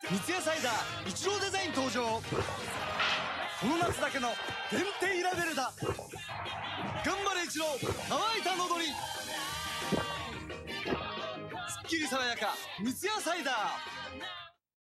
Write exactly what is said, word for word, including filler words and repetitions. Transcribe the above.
三ツ矢サイダー一郎デザイン登場。この夏だけの限定ラベルだ。頑張れ一郎、乾いた喉にすっきり爽やか三ツ矢サイダー。